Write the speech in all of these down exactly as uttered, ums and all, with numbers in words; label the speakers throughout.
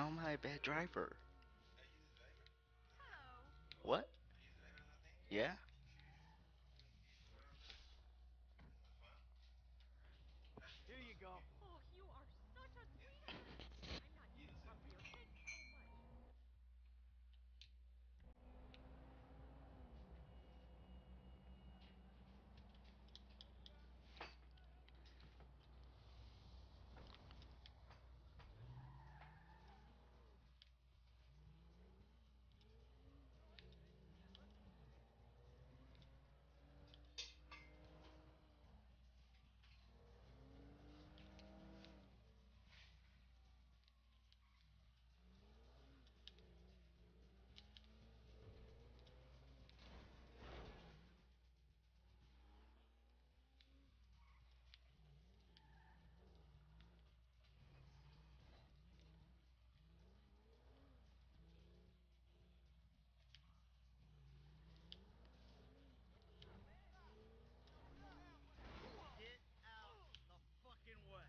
Speaker 1: How am I a bad driver? What? Yeah?
Speaker 2: Here you go.
Speaker 3: Oh, you are such a sweetheart. I'm not even from here. Thanks so much.
Speaker 2: Get out the fucking way.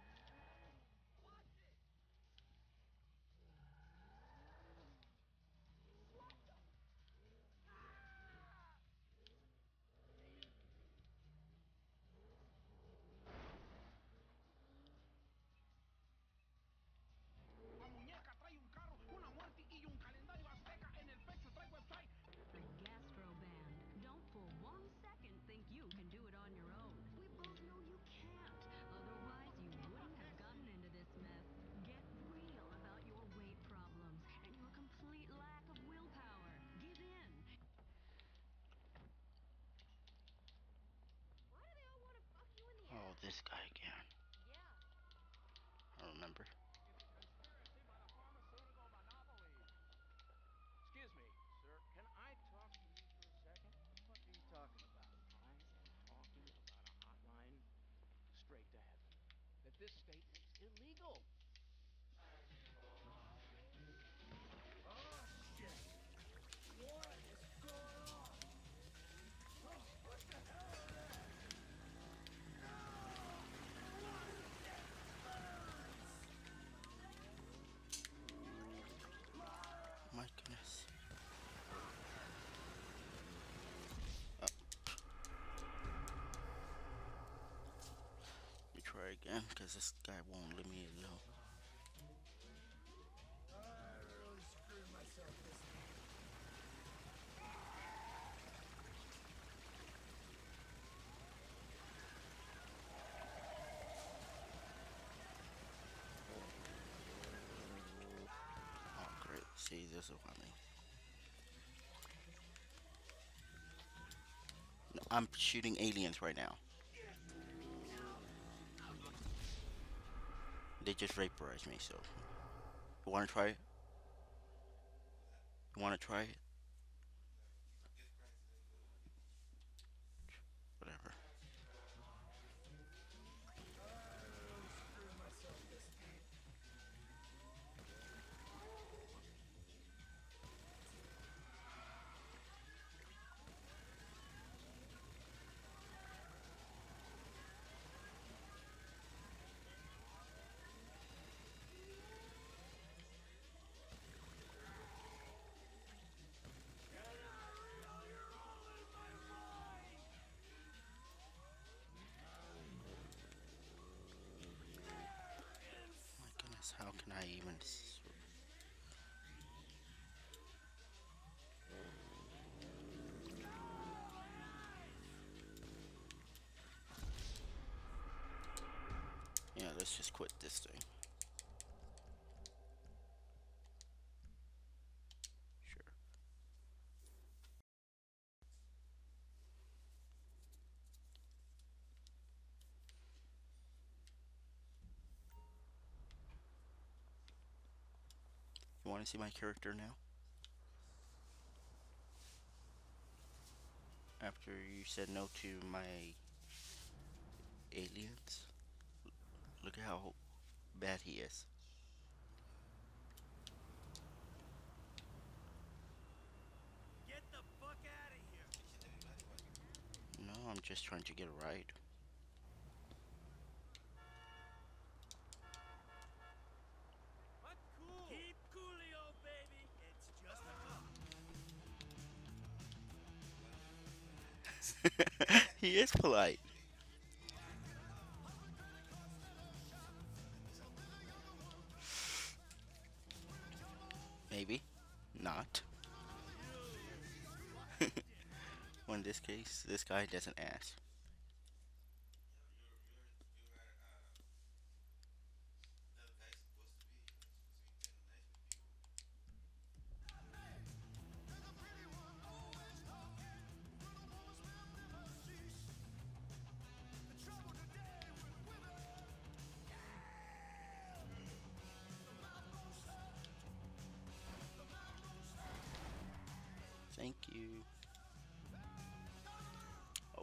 Speaker 4: La muñeca trae un carro, una muerte y un calendario azteca en el pecho. Trae website.
Speaker 5: The Gastro Band. Don't for one second think you can do it on your own. We both know you can't. Otherwise, you wouldn't have gotten into this mess. Get real about your weight problems and your complete lack of willpower. Give in.
Speaker 3: Why do they all want to fuck you in the
Speaker 1: Oh,
Speaker 3: ass?
Speaker 1: this guy again.
Speaker 3: Yeah.
Speaker 1: I don't remember.
Speaker 4: It's a conspiracy by the pharmaceutical monopoly.
Speaker 2: Excuse me, sir. Can I talk to you for a second? What the fuck are you talking about? I am talking about a hotline straight to heaven. That this state makes illegal.
Speaker 4: Oh shit! What is going on? Oh, what the hell is that?
Speaker 1: My goodness. Uh, let me try again, because this guy won't leave me alone.
Speaker 4: I really screwed myself this time.
Speaker 1: Oh, great. See, this is what I mean. No, I'm shooting aliens right now. They just vaporized me, so. You wanna try it? You wanna try it? Whatever.
Speaker 4: I really screwed myself this time.
Speaker 1: My goodness, how can I even. s- Yeah, let's just quit this thing. Sure. You wanna see my character now? After you said no to my aliens? Look at how bad he is.
Speaker 2: Get the fuck out of here.
Speaker 1: No, I'm just trying to get a ride.
Speaker 2: What? Cool. Keep
Speaker 1: He is polite. Maybe. Not. Well, in this case, this guy doesn't ask. Thank you. Oh,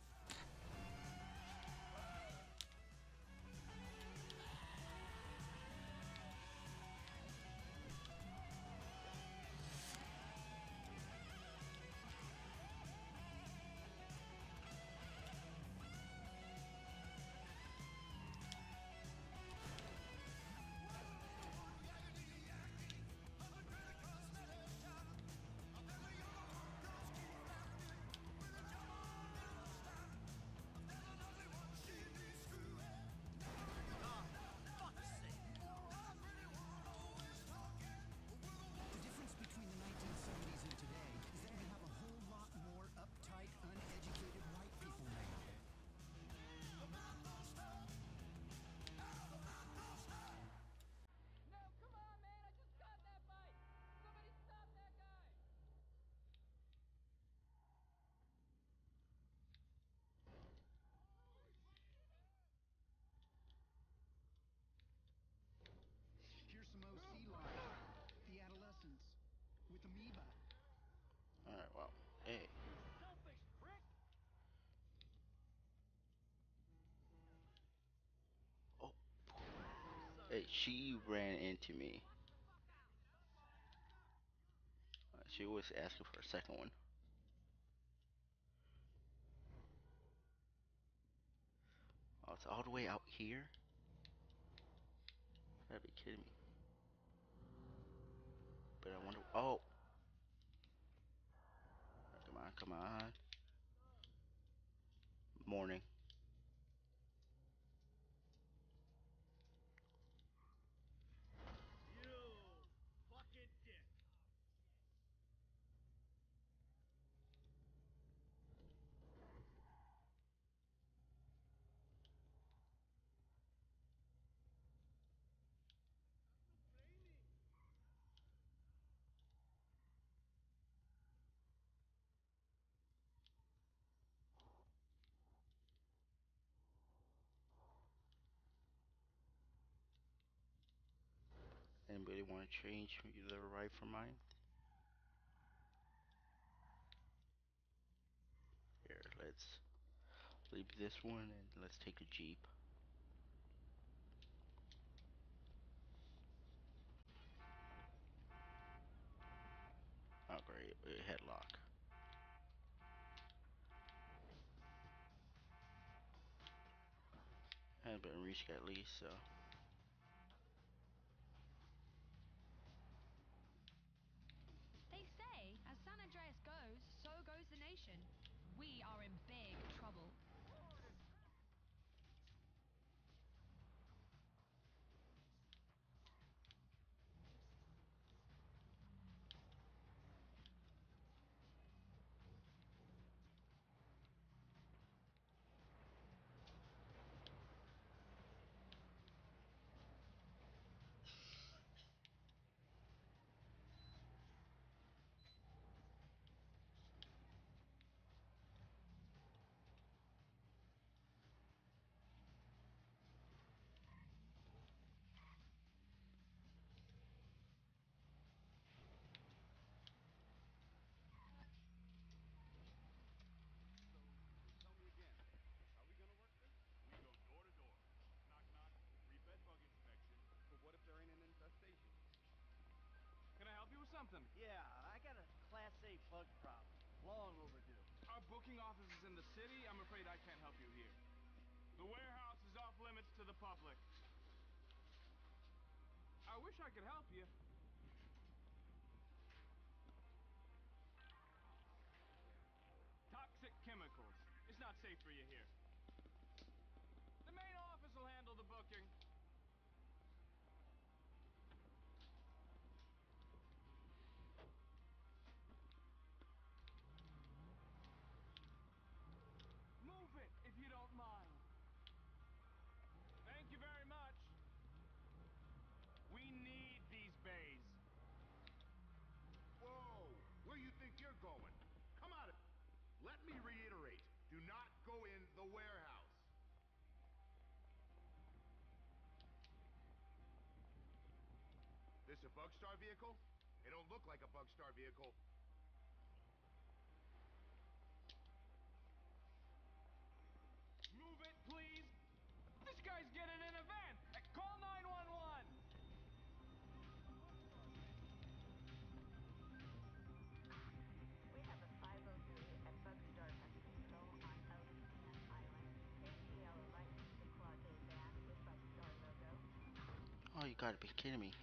Speaker 4: The difference between the nineteen seventies and today is that we have a whole lot more uptight, uneducated white people now.
Speaker 2: No, come on, man! I just got that bike! Somebody stop that guy!
Speaker 4: Here's some O C live. The adolescents with amoeba.
Speaker 1: alright, well. Hey.
Speaker 2: Selfish prick!
Speaker 1: Oh. Hey, she ran into me. Uh, she was asking for a second one. Oh, it's all the way out here? Gotta be kidding me. But I wonder. Oh! Come on, come on. Morning. Anybody want to change their right from mine? Here, let's leave this one and let's take a Jeep. Oh, great. A headlock. Had been reached at least, so.
Speaker 5: They say, as San Andreas goes, so goes the nation. We are in big trouble.
Speaker 2: Tell me again. How we gonna work this? We go door to door. Knock knock. Free bed bug inspection. But what if there ain't an infestation? Can I help you with something?
Speaker 6: Yeah, I got a Class A bug problem. Long overdue.
Speaker 2: Our booking office is in the city. I'm afraid I can't help you here. The warehouse is off limits to the public. I wish I could help you. Toxic chemicals. It's not safe for you here. The main office will handle the booking. Move it, if you don't mind. Thank you very much. We need these bays.
Speaker 7: Whoa! Where you think you're going? Come out of... Let me reiterate. Do not go in the warehouse. This a Bugstar vehicle? It don't look like a Bugstar vehicle.
Speaker 2: Move it, please. This guy's getting in a van. Call nine one one.
Speaker 5: We have a five oh three at Bugstar Pacifico on El Capitan Island. A T L licensed to Class A van with Bugstar logo.
Speaker 1: Oh, you gotta be kidding me.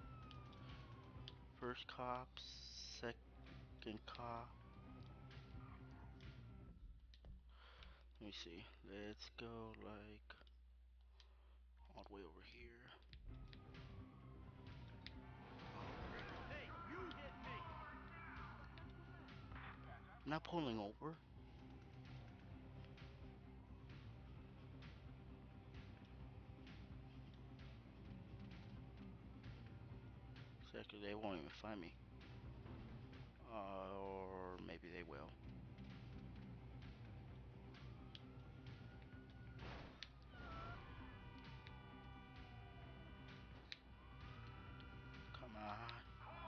Speaker 1: First cop, second cop. Let me see. Let's go like all the way over here.
Speaker 6: Hey, you hit me!
Speaker 1: Not pulling over. Exactly, they won't even find me. Uh, or maybe they will. Come on.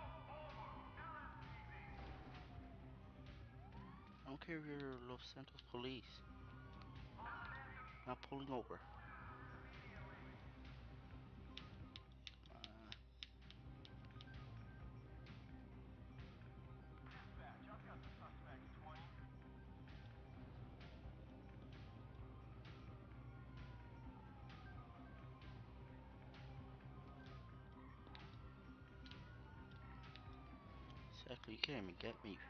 Speaker 1: I don't care if you're Los Santos police. Not pulling over. Uh, exactly, you can't even get me.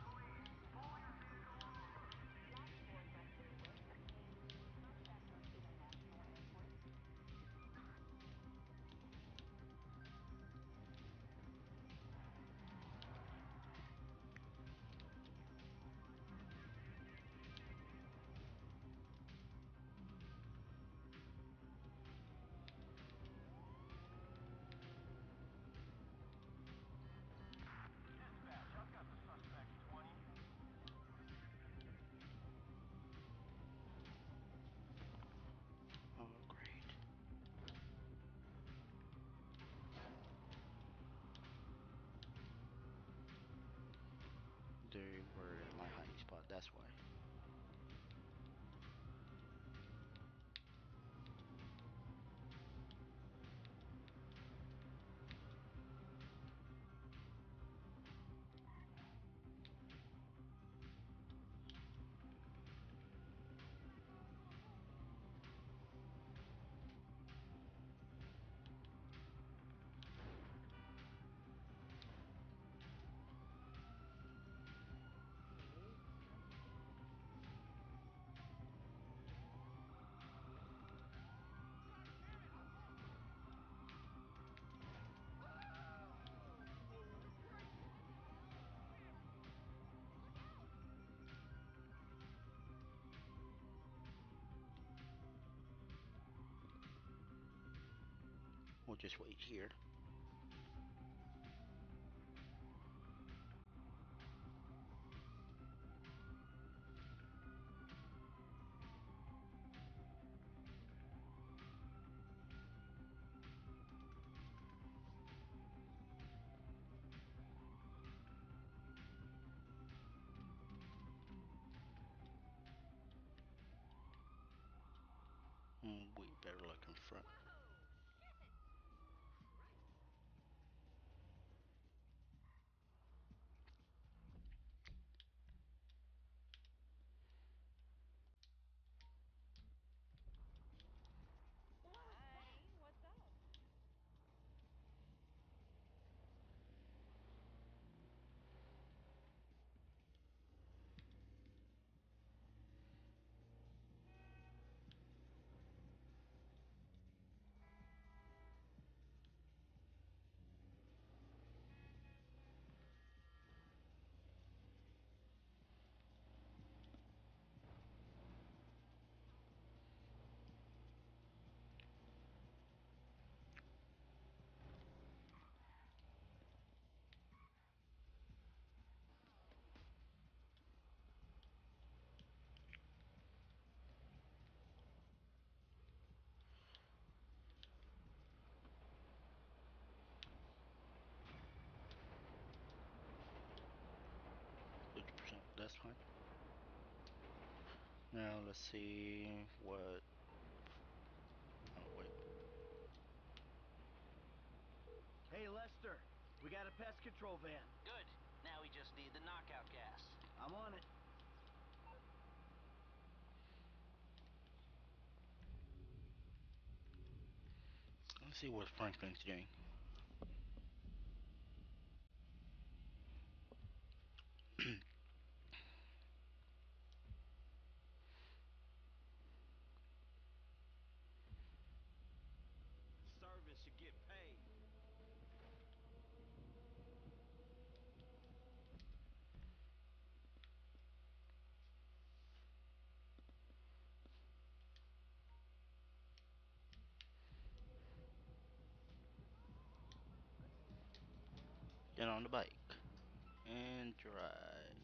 Speaker 1: Oh, great. They were in my hiding spot, that's why. We'll just wait here. Mm, we better look in front.
Speaker 3: Hi, what's up?
Speaker 1: Now let's see what. Oh wait.
Speaker 6: Hey, Lester. We got a pest control van.
Speaker 8: Good. Now we just need the knockout gas.
Speaker 6: I'm on it.
Speaker 1: Let's see what Franklin's doing.
Speaker 6: Service should get paid.
Speaker 1: Get on the bike and drive.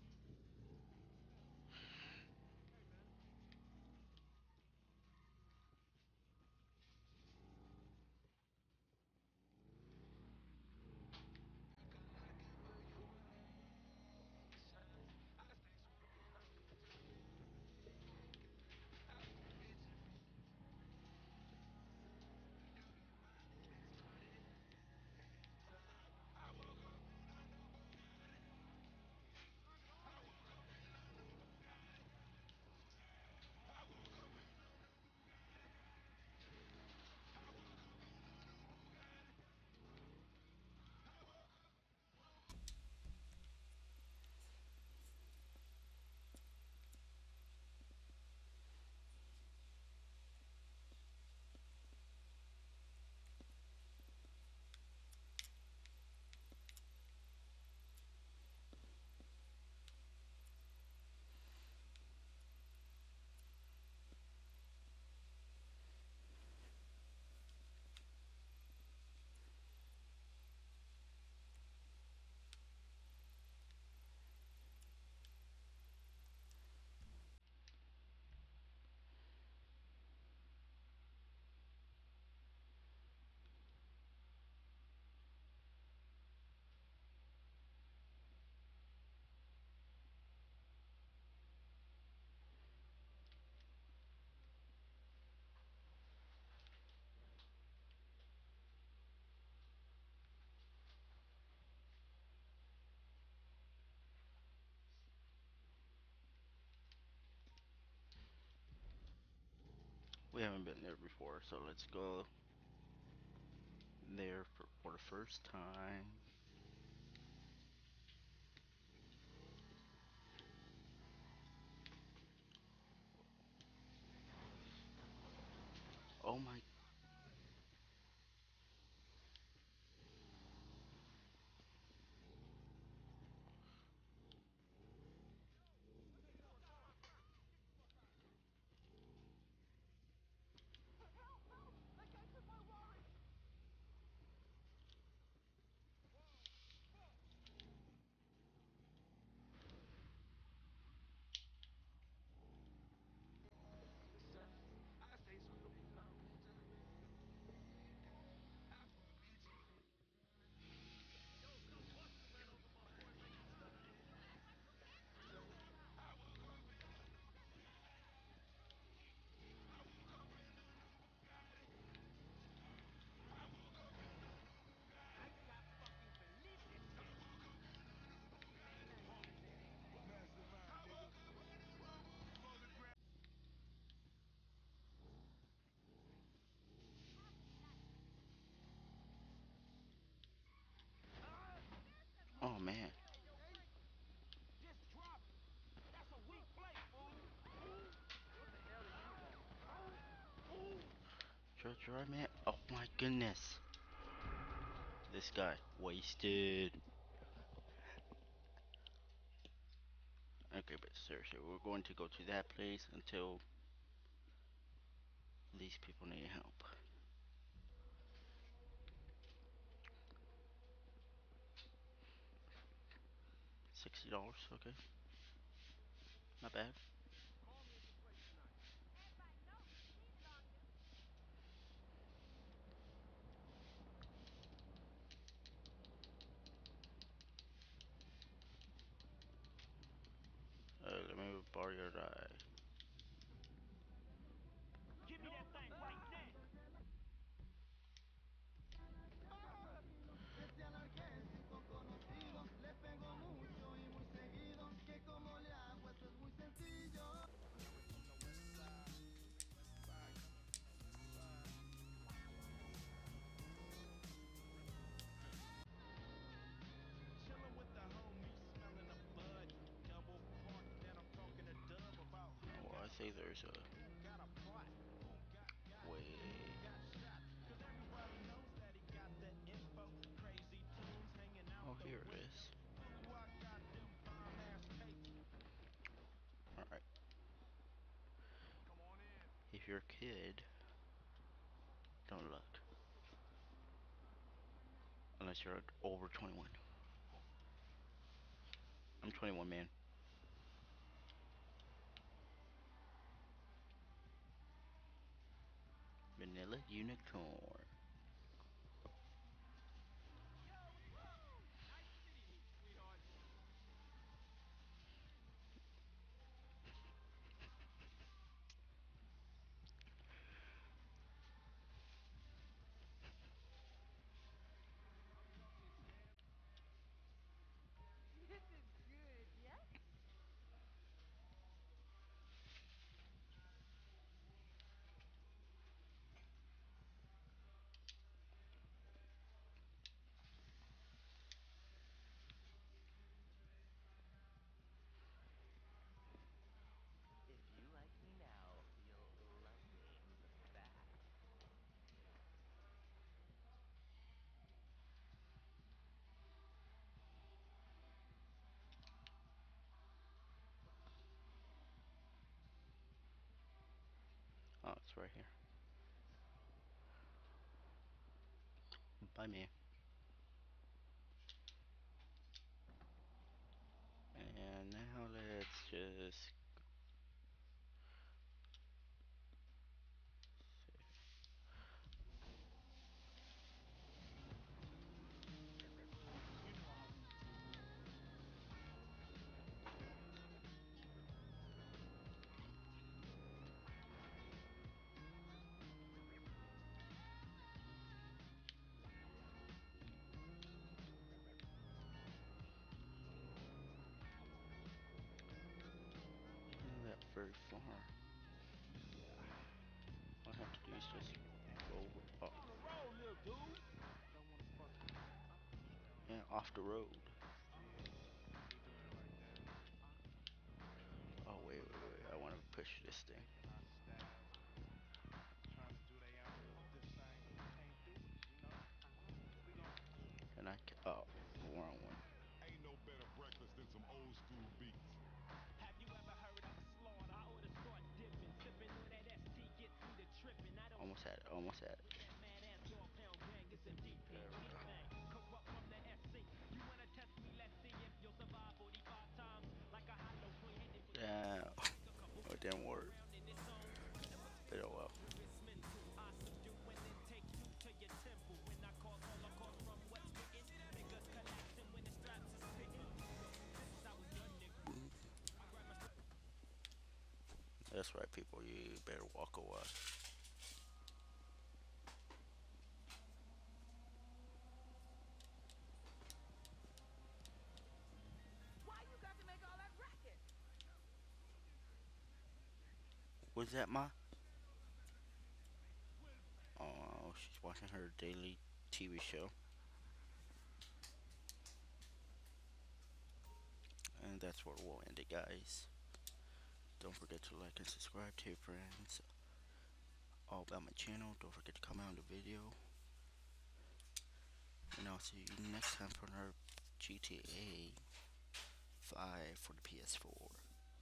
Speaker 1: We haven't been there before, so let's go there for, for the first time. Oh my.
Speaker 3: Help! Help! That guy took my wallet!
Speaker 2: I can't fucking believe this shit.
Speaker 1: Oh man.
Speaker 2: Just drop it. That's a weak plate, fool. What the hell is in here?
Speaker 1: Try, try, man. Oh my goodness. This guy wasted. Okay, but seriously, we're going to go to that place until these people need help. Sixty dollars, okay. Not bad.
Speaker 2: Call me if it's ready tonight.
Speaker 3: Everybody knows the key belongs to...
Speaker 1: Uh, let me borrow your die. say there's a way. Oh, here it is. Alright. If you're a kid, don't look. Unless you're over twenty-one. I'm twenty-one, man. Vanilla unicorn.
Speaker 3: This is good, yes?
Speaker 8: If you like me now, you'll love me in the back.
Speaker 1: Oh, it's right here. Bye, man. And now let's just isn't that very far. All I have to do is just go up.
Speaker 2: On the road, little dude. Don't wanna fuck with me.
Speaker 1: Yeah, off the road. Oh, wait, wait, wait. I want to push this thing. And I can, oh, wrong one.
Speaker 7: Ain't no better breakfast than some old school beats.
Speaker 9: Have you ever heard of slaughter? I oughta start dipping, sipping on that S T gets me to tripping. I don't
Speaker 1: Almost had it, almost had it.
Speaker 9: with that mad ass dog pound gang. It's a D P
Speaker 1: There we go.
Speaker 9: thing. Corrupt from the S C. You wanna test me? Let's see if you'll survive forty-five times like a hollow point.
Speaker 1: Yeah, oh, it didn't work. But oh well. That's right, people. You better walk away.
Speaker 3: Why you got to make all that racket?
Speaker 1: Was that my? Oh, she's watching her daily T V show. And that's where we'll end it, guys. Don't forget to like and subscribe to your friends. All about my channel. Don't forget to comment on the video. And I'll see you next time for another G T A five for the P S four.